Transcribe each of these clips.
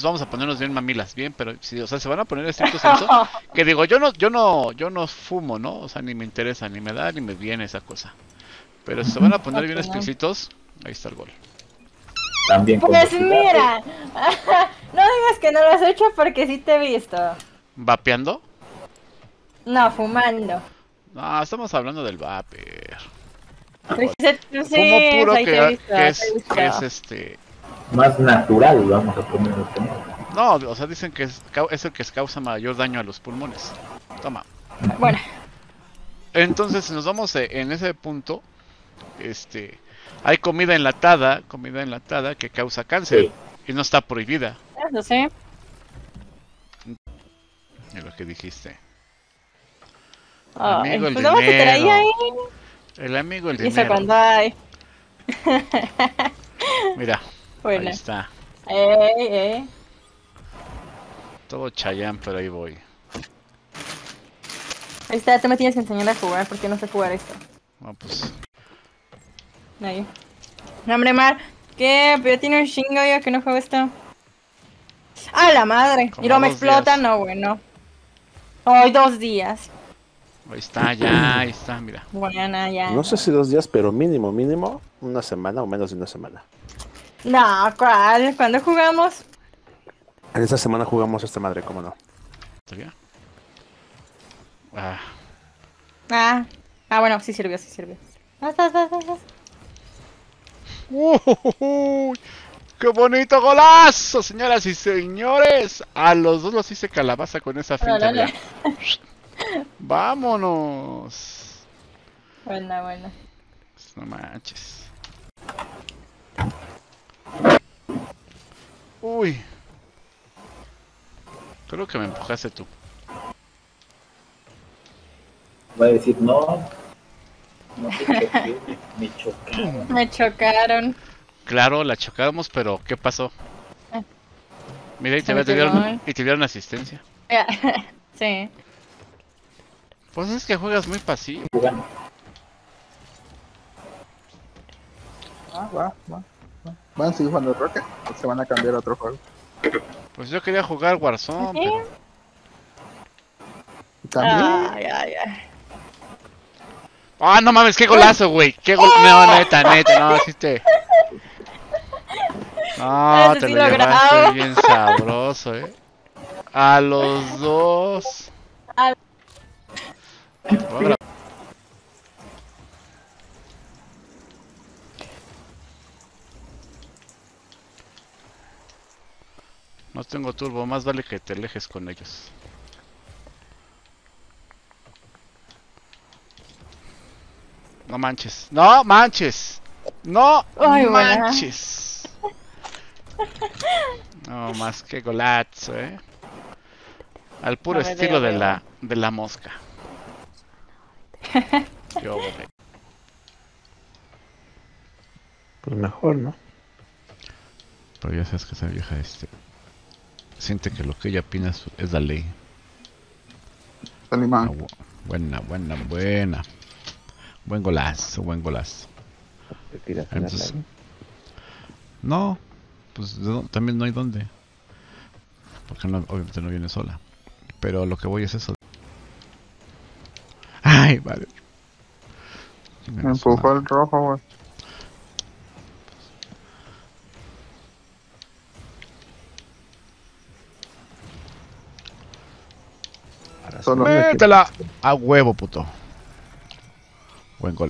vamos a ponernos bien mamilas, bien, pero si, o sea, se van a poner estrictos en eso, que digo, yo no fumo, ¿no? O sea, ni me interesa, ni me da, ni me viene esa cosa. Pero si se van a poner bien Ok, no. explícitos, ahí está el gol. También con Pues los cigarros. mira, no digas que no lo has hecho porque sí te he visto. ¿Vapeando? No, fumando. No, estamos hablando del vapor. Pues sí, Fumo puro ahí te he visto, que te he es visto. Más natural, vamos a ponerlo como. No, o sea, dicen que es el que causa mayor daño a los pulmones. Toma. Bueno, Entonces, si nos vamos en ese punto, hay comida enlatada que causa cáncer Sí. y no está prohibida, eso sí. es lo que dijiste. Ay, Amigo, el pues vamos a estar ahí. dinero. El amigo, el Y eso dinero. cuando hay. Mira, ahí Bueno. está. Eh. Todo chayán, pero ahí voy. Ahí está, tú me tienes que enseñar a jugar porque no sé jugar esto. No, pues. Ahí. No, hombre, Mar. ¿Qué? Pero tiene un chingo yo que no juego esto. ¡Ah, la madre! Como Y luego me 2 explota, días. no, bueno. Hoy 2 días. Ahí está, ya, ahí está, mira. Buena, ya. No sé si 2 días, pero mínimo, una semana o menos de una semana. No, ¿cuál? ¿Cuándo jugamos? En esta semana jugamos esta madre, ¿cómo no? ¿Estaría? Ah. Bueno, sí sirvió, sí sirvió. Vas. ¡Uy! ¡Qué bonito golazo, señoras y señores! A los dos los hice calabaza con esa finta, Órale. mira. ¡Vámonos! Buena. No manches. Uy. Creo que me empujaste tú. Va a decir, no te choqué, me chocaron. Me chocaron. Claro, la chocamos, pero ¿qué pasó? Mira, y Se metió gol. te dieron asistencia. Sí. Pues es que juegas muy pasivo. Jugando. Va. Van a seguir jugando Rocket o se van a cambiar a otro juego. Pues yo quería jugar Warzone, ¿Sí? pero... También. Ay. ¡Ah, no mames! ¡Qué golazo, güey! ¡Qué gol! No, neta, no, sí te... No, Ese te sí lo lo llevaste grabo. bien sabroso, A los dos. Ah. Voy a grabar. No tengo turbo, más vale que te alejes con ellos. No manches, no manches, no Ay, buena. manches. No más que golazo, Al puro No me estilo veo. de la mosca. Qué óvole. Pues mejor, ¿no? Pero ya sabes que esa vieja siente que lo que ella opina es la ley. Salimán. Buena. Buen golazo. Te querías tenerla Entonces, ahí. no, pues también no hay dónde. Porque obviamente no viene sola. Pero lo que voy es eso. Ay, vale. Me empujó el rojo, güey. Para Solo- Métela a huevo, puto. Buen gol.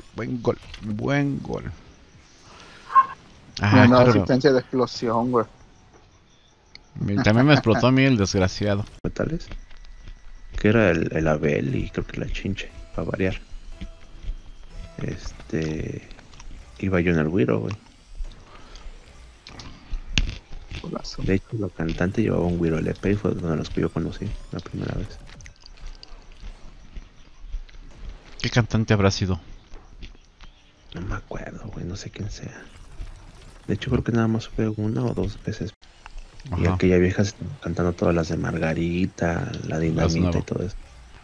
Mira, no, Claro. asistencia de explosión, güey. También me explotó a mí el desgraciado. metales. Que era el Abel y creo que la Chinche, para variar. Iba yo en el Wiro, güey. Golazo. De hecho, la cantante llevaba un Wiro LP y fue uno de los que yo conocí la primera vez. ¿Qué cantante habrá sido? No me acuerdo, güey, no sé quién sea. De hecho, creo que nada más fue una o dos veces. Y Ajá. aquella vieja estaba cantando todas las de Margarita, la Dinamita nuevo. y todo eso.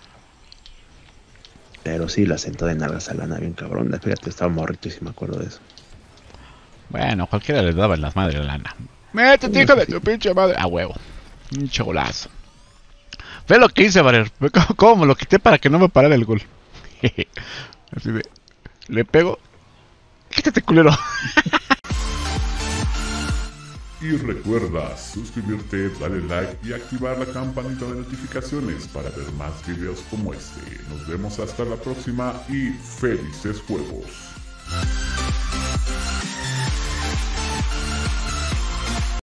Pero sí, la sentó de nalgas a Lana bien cabrón. Fíjate, estaba morrito y sí me acuerdo de eso. Bueno, cualquiera le daba en las madres a Lana. Métete, hijo de tu pinche madre. A huevo. Un cholazo. Ve lo que hice, Valer. Ve cómo me lo quité para que no me parara el gol. Así de... Le pego. Quítate, culero. Y recuerda suscribirte, darle like y activar la campanita de notificaciones para ver más videos como este. Nos vemos hasta la próxima y felices juegos.